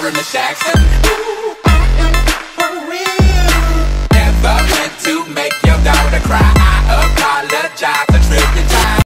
sorry, Miss Jackson. Ooh, I am for real. Never meant to make your daughter cry. I apologize.